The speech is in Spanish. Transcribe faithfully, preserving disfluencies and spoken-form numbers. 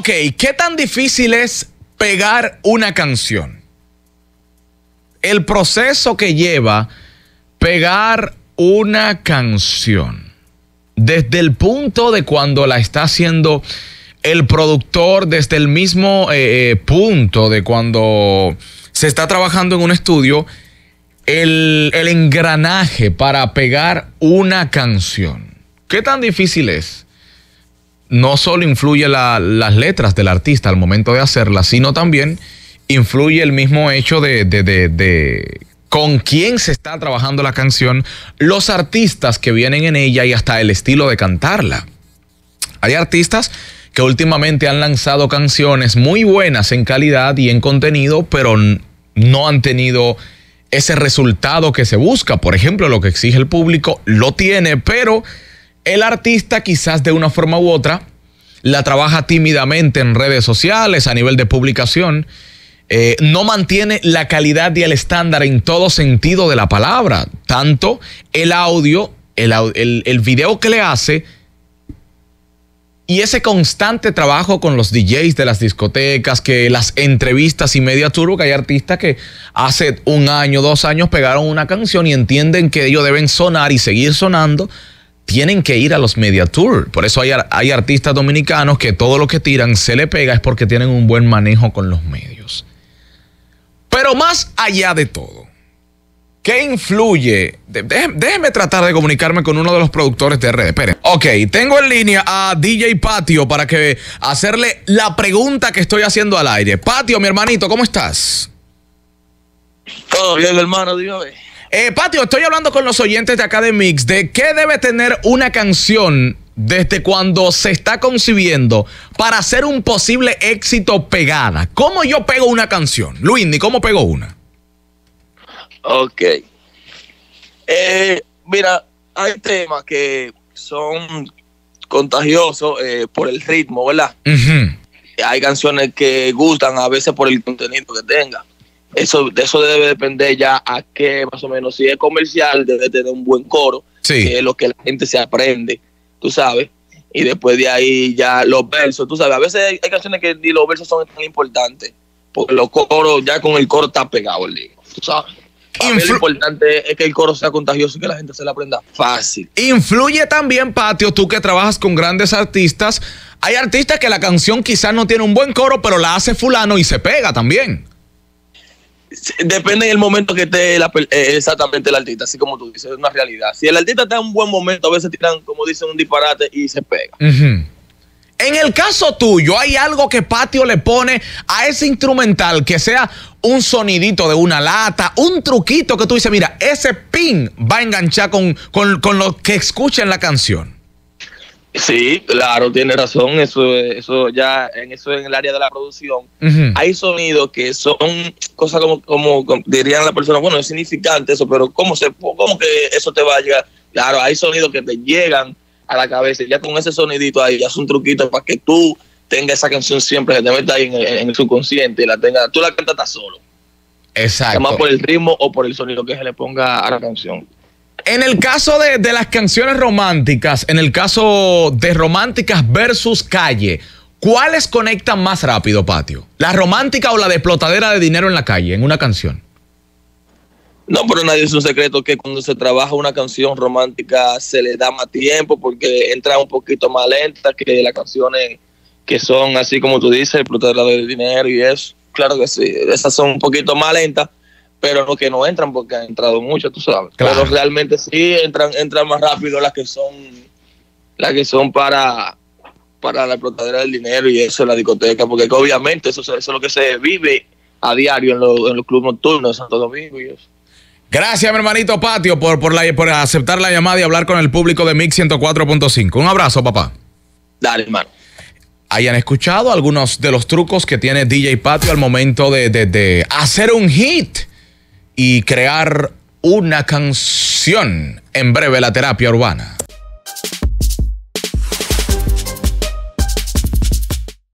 Ok, ¿qué tan difícil es pegar una canción? El proceso que lleva pegar una canción. Desde el punto de cuando la está haciendo el productor, desde el mismo eh, punto de cuando se está trabajando en un estudio, el, el engranaje para pegar una canción. ¿Qué tan difícil es? No solo influye la, las letras del artista al momento de hacerlas, sino también influye el mismo hecho de, de, de, de con quién se está trabajando la canción, los artistas que vienen en ella y hasta el estilo de cantarla. Hay artistas que últimamente han lanzado canciones muy buenas en calidad y en contenido, pero no han tenido ese resultado que se busca. Por ejemplo, lo que exige el público lo tiene, pero el artista quizás de una forma u otra la trabaja tímidamente en redes sociales, a nivel de publicación, eh, no mantiene la calidad y el estándar en todo sentido de la palabra. Tanto el audio, el, el, el video que le hace y ese constante trabajo con los D Js de las discotecas, que las entrevistas y media turbo, que hay artistas que hace un año, dos años pegaron una canción y entienden que ellos deben sonar y seguir sonando, tienen que ir a los media tour. Por eso hay, hay artistas dominicanos que todo lo que tiran se le pega es porque tienen un buen manejo con los medios. Pero más allá de todo, ¿qué influye? Déjeme, déjeme tratar de comunicarme con uno de los productores de redes. Esperen. Ok, tengo en línea a D J Patio para que hacerle la pregunta que estoy haciendo al aire. Patio, mi hermanito, ¿cómo estás? Todo bien, hermano, dígame. Eh, Patio, estoy hablando con los oyentes de acá de Mix de qué debe tener una canción desde cuando se está concibiendo para ser un posible éxito pegada. ¿Cómo yo pego una canción? Luisny, ¿cómo pego una? Ok. Eh, mira, hay temas que son contagiosos eh, por el ritmo, ¿verdad? Uh-huh. Hay canciones que gustan a veces por el contenido que tenga. Eso, de eso debe depender ya a qué, más o menos, si es comercial, debe tener un buen coro, sí, que es lo que la gente se aprende, tú sabes, y después de ahí ya los versos, tú sabes, a veces hay, hay canciones que ni los versos son tan importantes, porque los coros, ya con el coro está pegado el libro, tú sabes. Influ- lo importante es que el coro sea contagioso y que la gente se la aprenda fácil. Influye también, Patio, tú que trabajas con grandes artistas, hay artistas que la canción quizás no tiene un buen coro, pero la hace fulano y se pega también. Depende del momento que esté la, eh, exactamente el artista, así como tú dices, es una realidad. Si el artista está en un buen momento, a veces tiran, como dicen, un disparate y se pega. Uh-huh. En el caso tuyo, ¿hay algo que Patio le pone a ese instrumental que sea un sonidito de una lata, un truquito que tú dices, mira, ese pin va a enganchar con, con, con lo que escucha en la canción? Sí, claro, tiene razón. Eso, eso ya en eso en el área de la producción. Uh-huh. Hay sonidos que son cosas como, como, como dirían la persona, bueno, es significante eso, pero ¿cómo se, cómo que eso te va a llegar? Claro, hay sonidos que te llegan a la cabeza y ya con ese sonidito ahí ya es un truquito para que tú tengas esa canción siempre, que te meta ahí en, en el subconsciente y la tenga, tú la cantas solo. Exacto. Además por el ritmo o por el sonido que se le ponga a la canción. En el caso de, de las canciones románticas, en el caso de románticas versus calle, ¿cuáles conectan más rápido, Patio? ¿La romántica o la de explotadera de dinero en la calle, en una canción? No, pero nadie es un secreto que cuando se trabaja una canción romántica se le da más tiempo porque entra un poquito más lenta que las canciones que son así como tú dices, explotadera de dinero y eso. Claro que sí, esas son un poquito más lentas, pero no que no entran porque han entrado mucho, tú sabes. Claro. Pero realmente sí entran, entran más rápido las que son, las que son para, para la explotadera del dinero y eso en la discoteca, porque obviamente eso, eso es lo que se vive a diario en, lo, en los clubes nocturnos de Santo Domingo y eso. Gracias, mi hermanito Patio, por, por, la, por aceptar la llamada y hablar con el público de Mix ciento cuatro punto cinco. Un abrazo, papá. Dale, hermano. Hayan escuchado algunos de los trucos que tiene D J Patio al momento de, de, de hacer un hit y crear una canción. En breve, la terapia urbana.